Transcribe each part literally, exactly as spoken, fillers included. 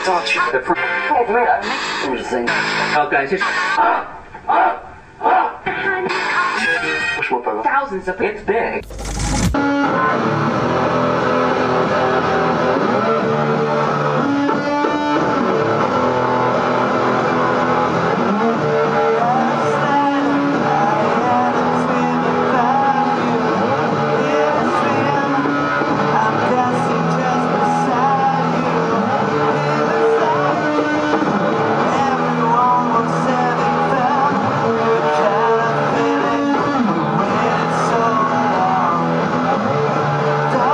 thought you had for everything. Oh, guys, it's thousands of it's big. Die.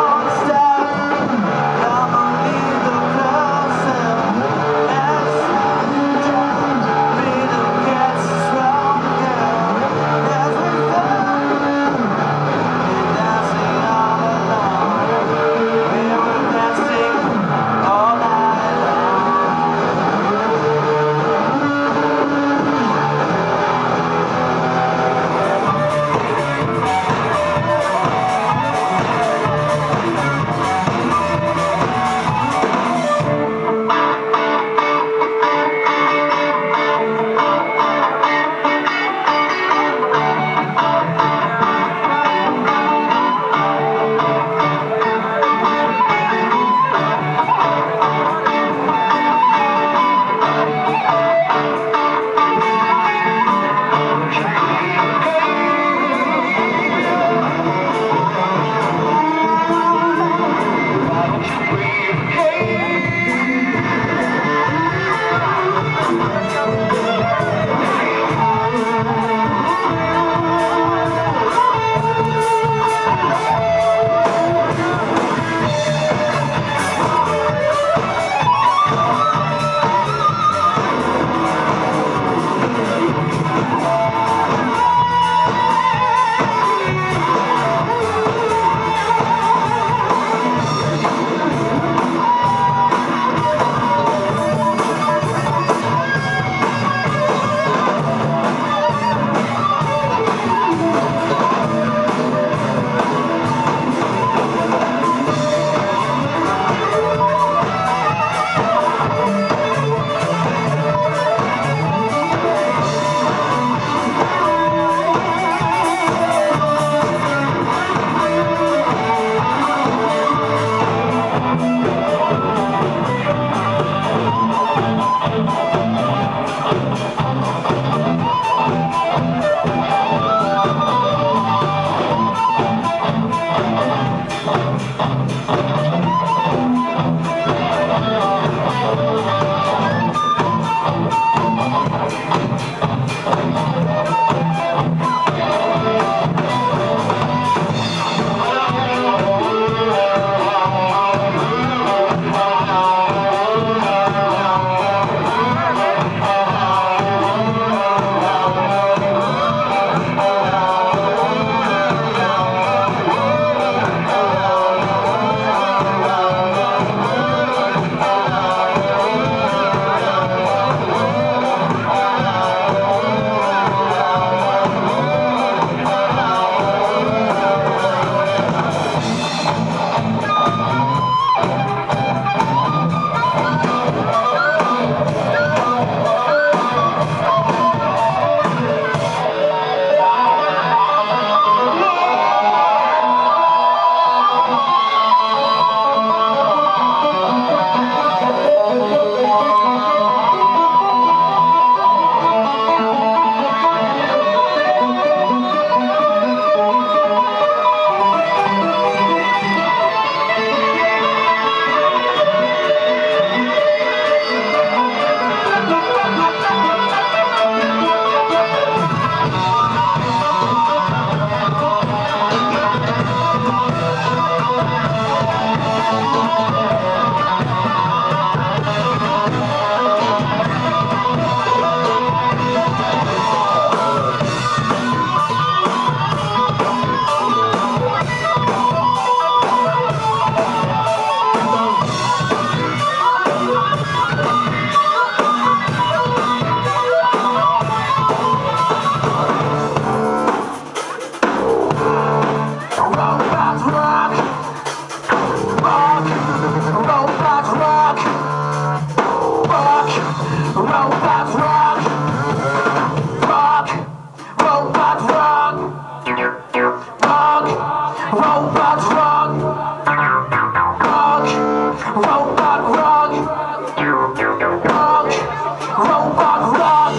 Robot rock, rock, robot rock, rock, robot rock, rock, robot rock, rock, robot rock.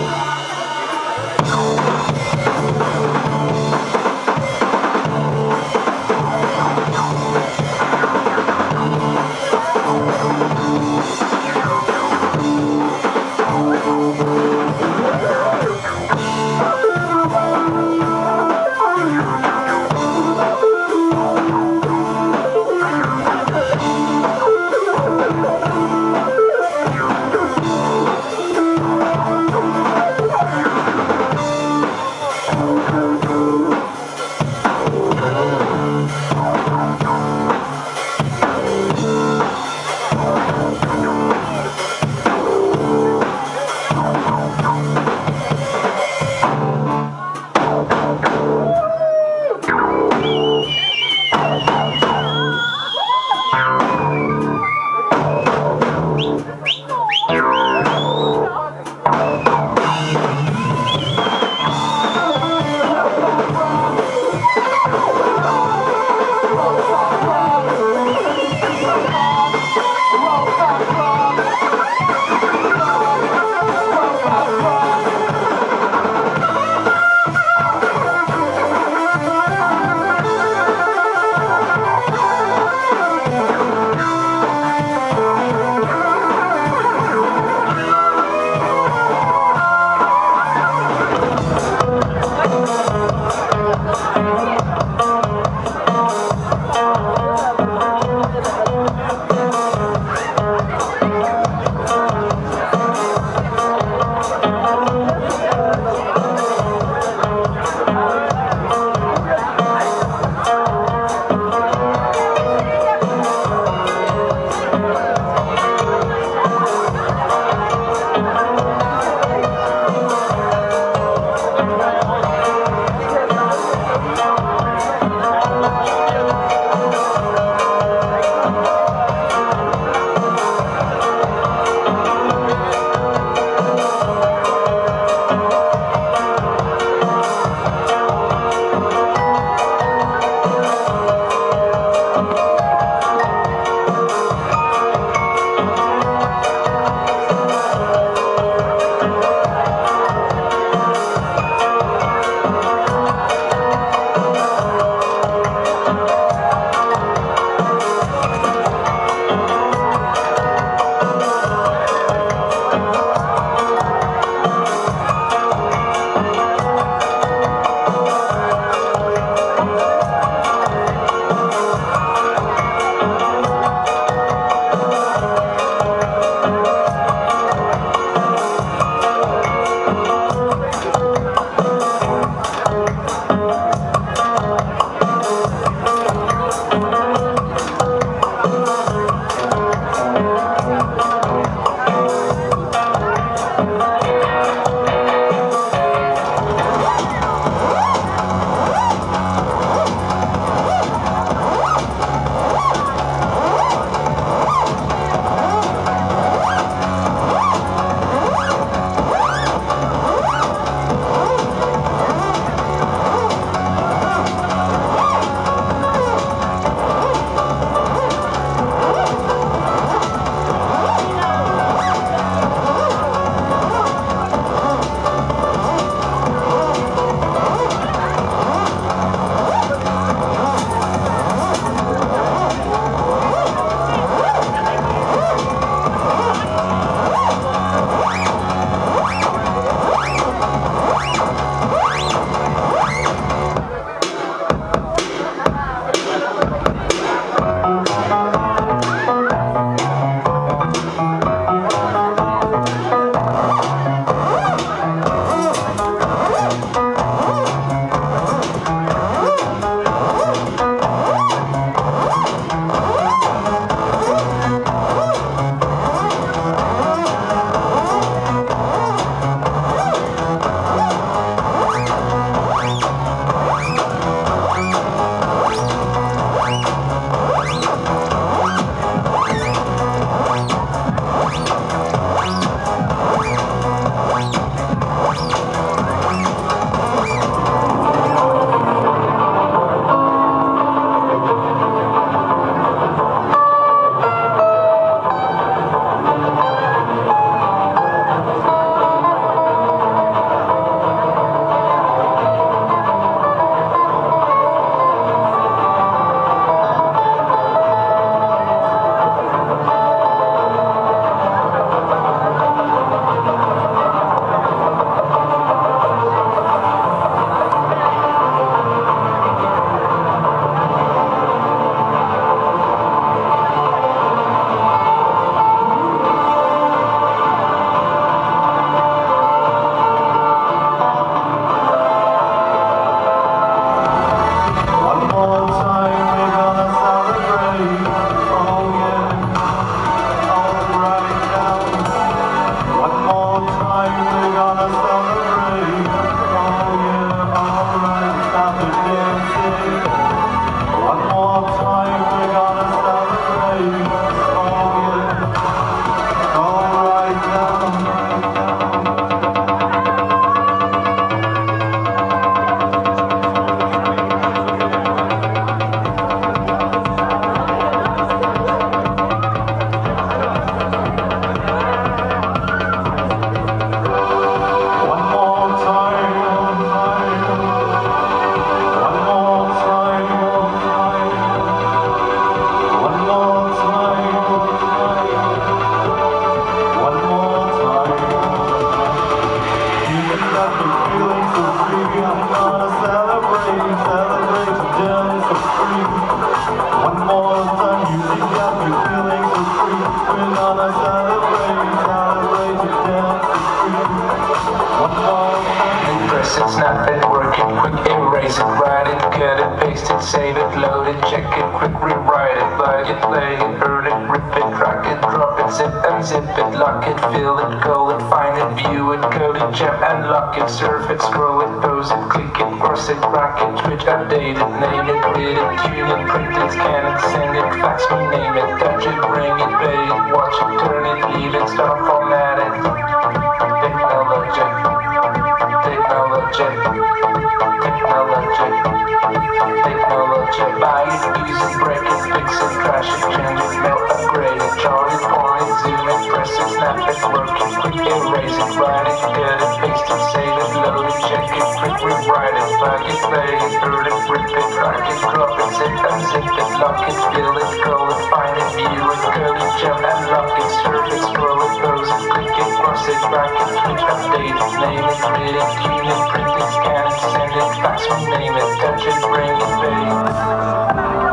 press it, snap it, work it, quick erase it, write it, cut it, paste it, save it, load it, check it, quick rewrite it, plug it, play it, burn it, rip it, drag it, drop it, zip unzip it, lock it, fill it, call it, find it, view it, code it, jump and lock it, surf it, scroll it, pose it, click it, cross it, rack it, switch, update it, name it, read it, tune it, print it, scan it, send it, fax me, name it, touch it, bring it, pay it, watch it, turn it, leave it, start, format it. Technology, technology, technology, technology. Buy it, use it, break it, fix it, crash it, change it, melt, upgrade it, chart it, point it, zoom it, press it, snap it, work it, quick erase it, write it, cut it, paste it, save it, load it, check it, quick rewrite it, plug it, play it, burn it, rip it, drag it, drop it, zip unzip it, lock it, fill it, call it, find it, view it, code it, jump and lock it, surf it, scroll it, pose it, click it, cross it, rack it, switch, update it, name it, read it, tune it, print it, scan it, send it, fax me, name it, touch it, bring it, pay it.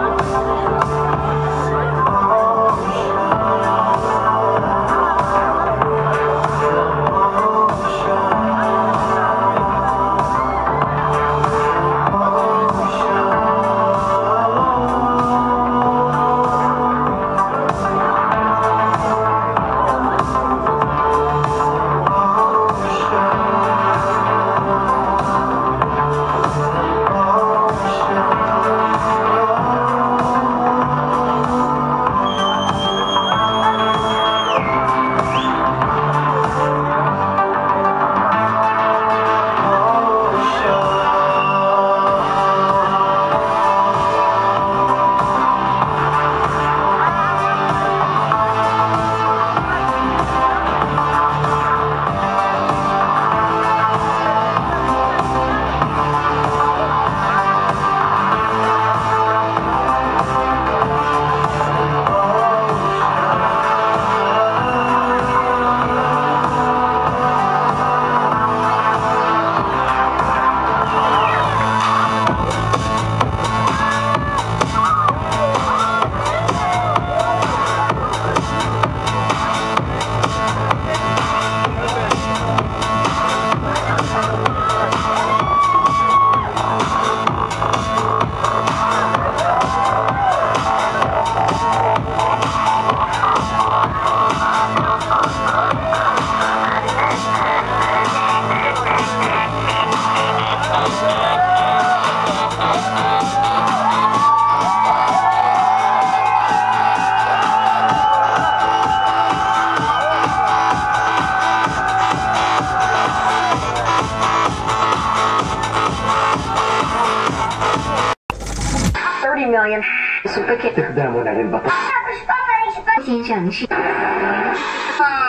thirty million. Super kit. استخدامنا للبطارية. 先生是。